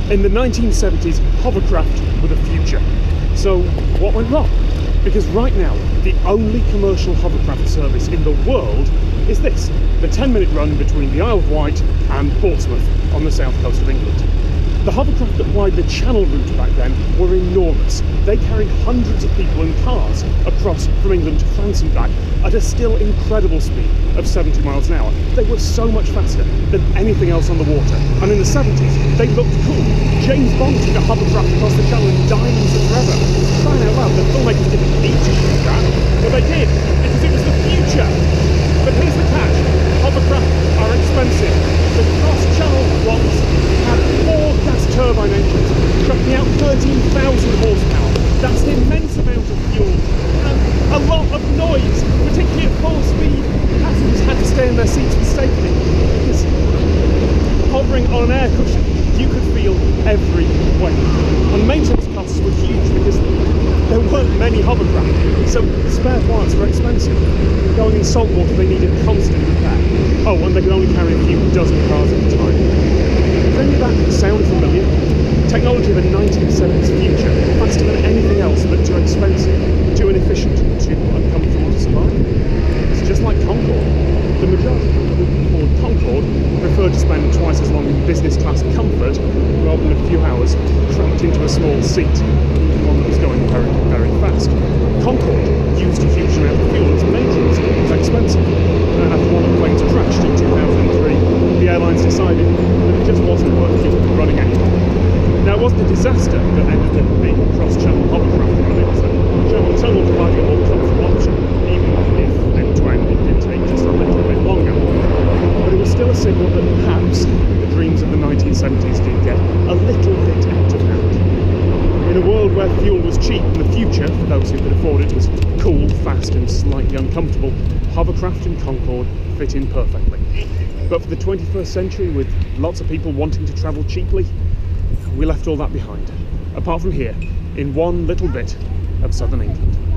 In the 1970s, hovercraft were the future. So what went wrong? Because right now, the only commercial hovercraft service in the world is this, the 10-minute run between the Isle of Wight and Portsmouth on the south coast of England. The hovercraft that plied the Channel route back then were enormous. They carried hundreds of people and cars across from England to France and back at a still incredible speed of 70 miles an hour. They were so much faster than anything else on the water. And in the 70s, they looked cool. James Bond took a hovercraft across the Channel in Diamonds Are Forever. Crying out loud, the filmmakers didn't need to shoot that, but they did, because it was the future. But here's the catch, hovercraft are expensive. The cross-channel ones had 4 gas turbine engines, trucking out 13,000 horsepower. That's an immense amount of fuel and a lot of noise, particularly at full speed. Passengers had to stay in their seats for safety because hovering on an air cushion, you could feel every wave. And maintenance costs were huge because there weren't many hovercraft, so spare parts were expensive. Going in salt water, they needed constant repair. Oh, and they could only carry a few dozen cars at a time. Does any of that sound familiar? Technology of a 1970s future, faster than anything else, but too expensive, too inefficient, too uncomfortable to survive. It's just like Concorde. The majority of people who afford Concorde prefer to spend twice as long in business class comfort rather than a few hours cramped into a small seat, one that was going very, very fast. Concorde used a huge amount of fuel. Its maintenance was expensive. And after one of the planes crashed in 2003, the airlines decided that it just wasn't worth keeping running anymore. Now, it wasn't a disaster that ended up being a cross-channel hovercraft run. It was a Channel tunnel providing a more comfortable option, even if end-to-end it did take just a little bit longer. But it was still a signal that perhaps the dreams of the 1970s did get a little bit out of hand. In a world where fuel was cheap and the future, for those who could afford it, was cool, fast and slightly uncomfortable, hovercraft and Concorde fit in perfectly. But for the 21st century, with lots of people wanting to travel cheaply, we left all that behind, apart from here, in one little bit of southern England.